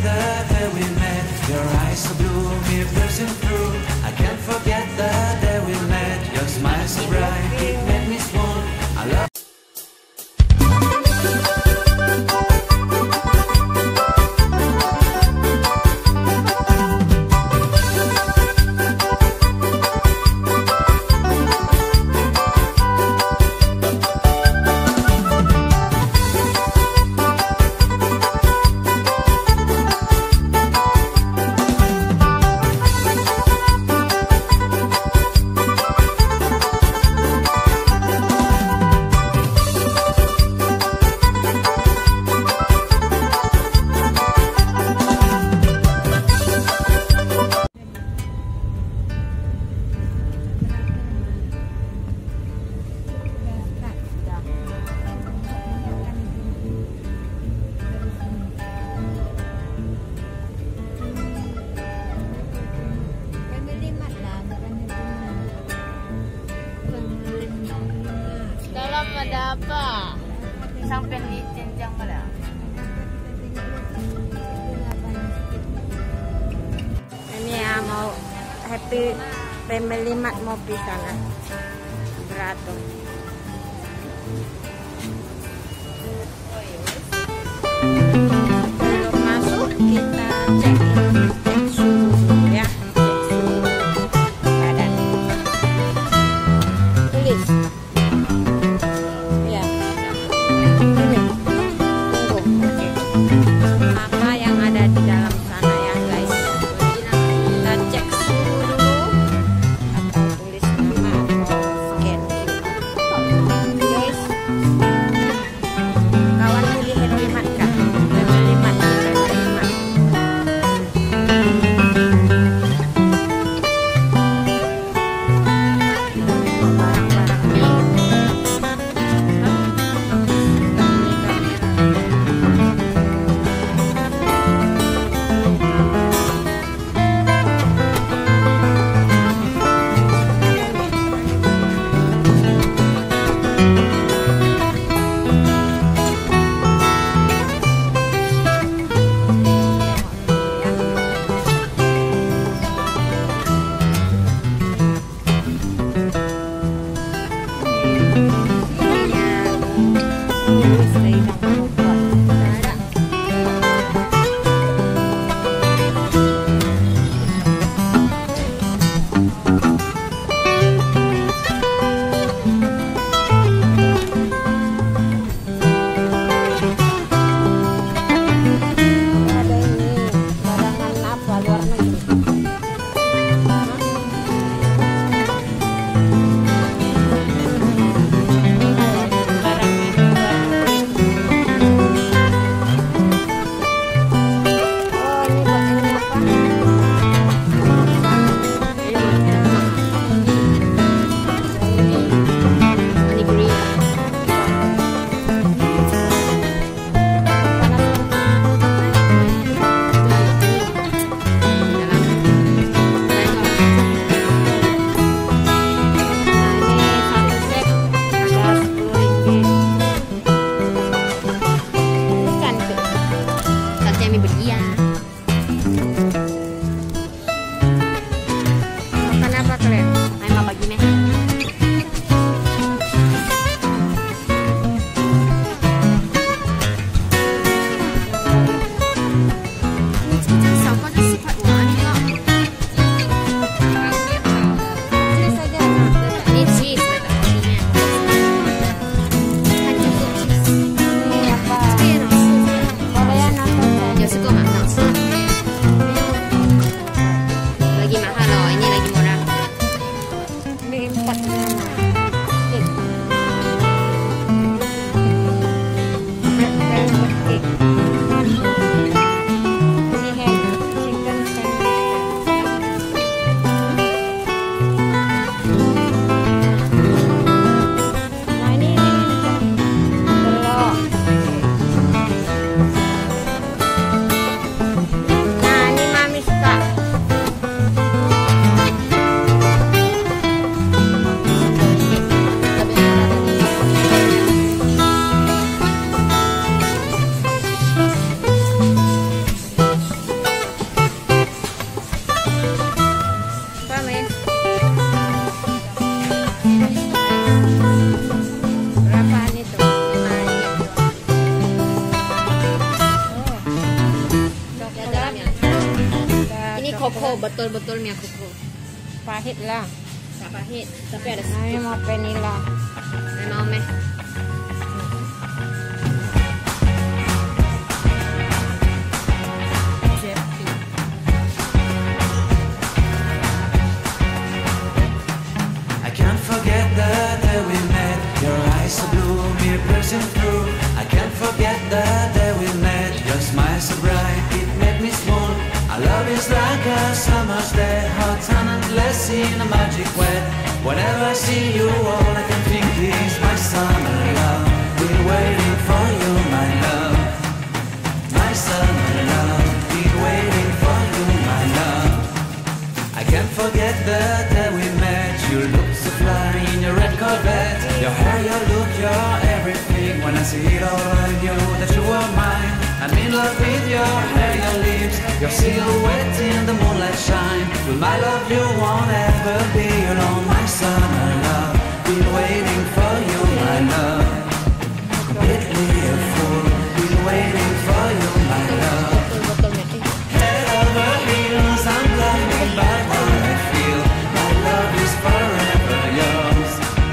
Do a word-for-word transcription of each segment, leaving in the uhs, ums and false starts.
the day we met. Your eyes so blue, me piercing through. I can't forget the day we met. Your smile so bright, it made me swoon. I love ada apa? Sampai di jenjang mana? Ini ya mau happy family mat mau di sana. Beratur. Belum masuk kita cek cek suhu dulu ya. Cek suhu badan. Tulis. Apa yang ada di dalam sana ya guys, kita cek suhu dulu atau tulis nama atau scan guys. Kawan pilih happy mat kah? Family mat, family mat. Korea nonton. Ya suka nggak? koko, betul-betul mie koko. Pahit lah. Tak pahit, tapi ada sedikit. Saya mau vanilla. Saya mau meh. I can't forget the day we met. Your eyes so blue, me piercing through. I can't forget the day we met. Your smile so bright, it made me swoon. Our love is like a summer's day, hot and endless in a magic way. Whenever I see you, all I can think is my summer love. Been waiting for you, my love. My summer love. Been waiting for you, my love. I can't forget the day we met. You look so fly in your red Corvette. Your hair, your look, your everything. When I see it all, I knew that you were mine. I'm in love with your hair, your lips, your silhouette in the moonlight shine. With my love you won't ever be alone, my summer love. Been waiting for you, my love. Completely a fool. Been waiting for you, my love. Head over heels, I'm blinded by what I feel. My love is forever yours.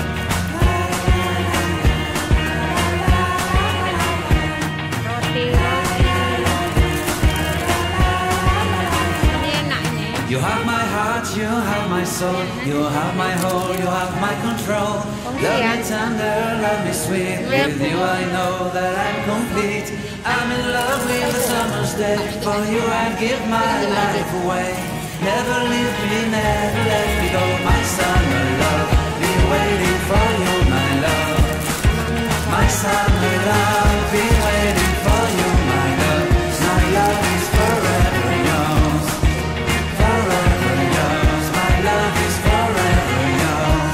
You have my heart, you have my soul, you have my whole, you have my control. Love me tender, love me sweet. With you I know that I'm complete. I'm in love with the summer's day. For you I'd give my life away. Never leave me, never let me go. My summer love, been waiting for you, my love. My summer love, been waiting for you, my love. My love is forever yours. Forever yours, my love is forever yours.